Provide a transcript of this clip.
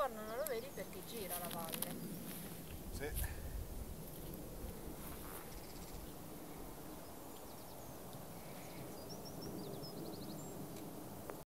giorno non lo vedi perché gira la valle. Sì.